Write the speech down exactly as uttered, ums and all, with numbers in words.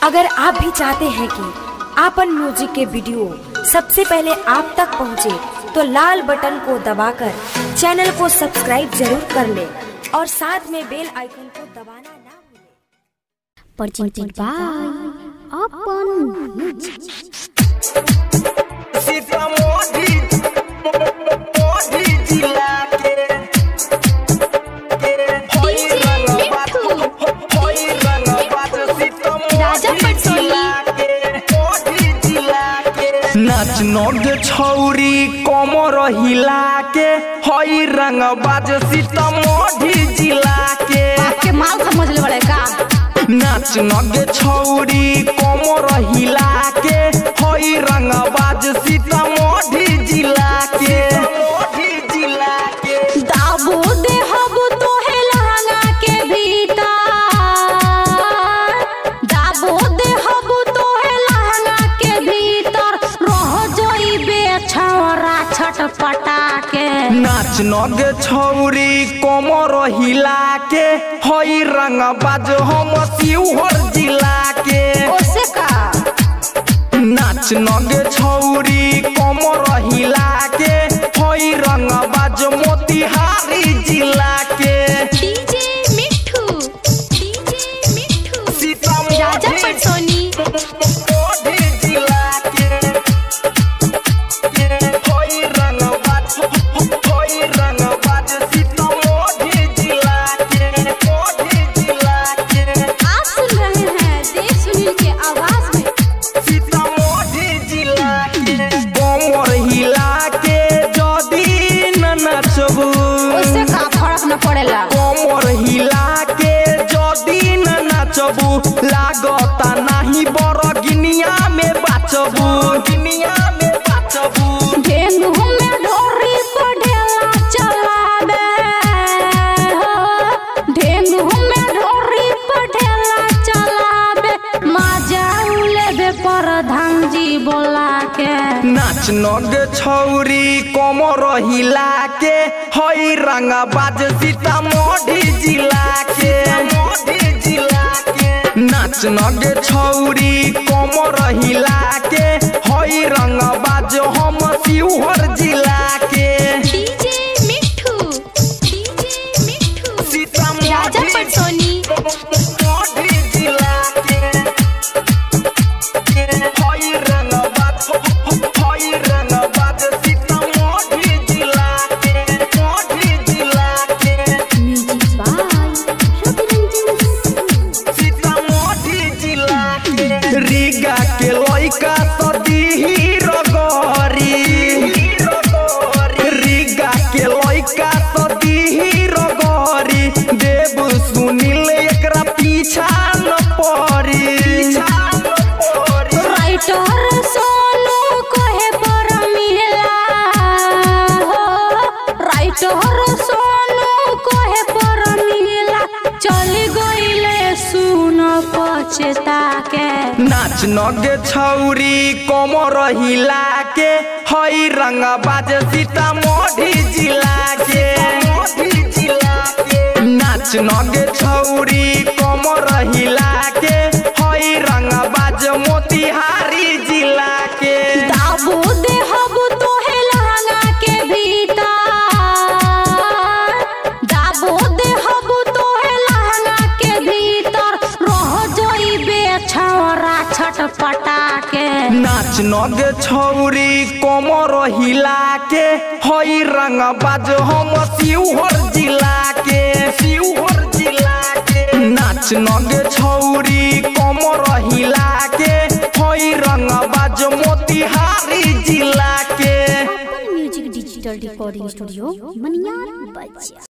अगर आप भी चाहते हैं कि आपन म्यूजिक के वीडियो सबसे पहले आप तक पहुंचे, तो लाल बटन को दबाकर चैनल को सब्सक्राइब जरूर कर ले और साथ में बेल आइकन को दबाना ना भूलें। presented by अपन नाच नोग छौरी कमर हिला के हई रंग बाज सीतामढ़ी जिला के के माल समझ ले बड़े का। नाच नोग छौरी कमर हिला के हई रंग बाज सीतामढ़ी जिला के जिला के दाबो दे हबो तो है लहंगा के भीतर, दाबो दे हबो तो है लहंगा के भीतर, रह जोइबे छौरा छटपटा के। नाच नग छौरी कमर हिला के हई रंग बाज हम शिवहर जिला के ओसे का। नाच नग छौरी कमर हिला के हई रंग बाज मोतिहारी जिला के डीजे मिठू, डीजे मिठू सीतामढ़ी राजा पटसोनी जिला के हई रंग बाज हई रंग बाज सीतामढ़ी जिला के जिला के आप सुन रहे हैं देव सुनील के आवाज में। सीतामढ़ी जिला के कमर हिला के जदी न नचबू उससे का फर्क न पड़ेला। कमर हिला के जदी न नचबू लागता नहीं बरगिनिया में बाचबू गिनिया में बाचबू धेनु में ढोरी पर ढेला चलाबे हो, धेनु में ढोरी पर ढेला चलाबे, मजा लेबे प्रधान जी बोला के। नाच नग छौरी कमर हिला के हई रंग बाज सीतामढ़ी जिला के जिला के नाच नग छौरी कमर हिला के हई रंग बाज हम शिवहर जिला के डीजे मिठू, डीजे मिठू सीतामढ़ी राजा पटसोनी जिला के हई रंग बाज हई रंग बाज सीतामढ़ी जिला के जिला के म्यूजिक बाय सीतामढ़ी जिला के रीगा के लइका सदी रगरी रीगा के लइका सदी रगरी देव सुनील एकरा पीछा न पड़ी राइटर सोनू कोहे पर मिला हो, राइटर सोनू कोहे पर मिला, चली गईले सुन पछता के। नाच नग छौरी कमर हिला के हई रंग बाज सीतामढ़ी जिला के नाच नग छौरी कमर हिला के हई रंग बाज मोतिहारी जिला के दाबो दे हबो तो है लहंगा के भीतर, दाबो दे हबो तो है लहंगा के भीतर, रह जोइबे छौरा छटपटा के। नाच नग छौरी कमर हिला के हई रंग बाज हम शिवहर जिला के शिवहर जिला के नाच नग छौरी कमर हिला के हई रंग बाज मोतिहारी जिला के अपन music digital recording studio Maniyar बजा।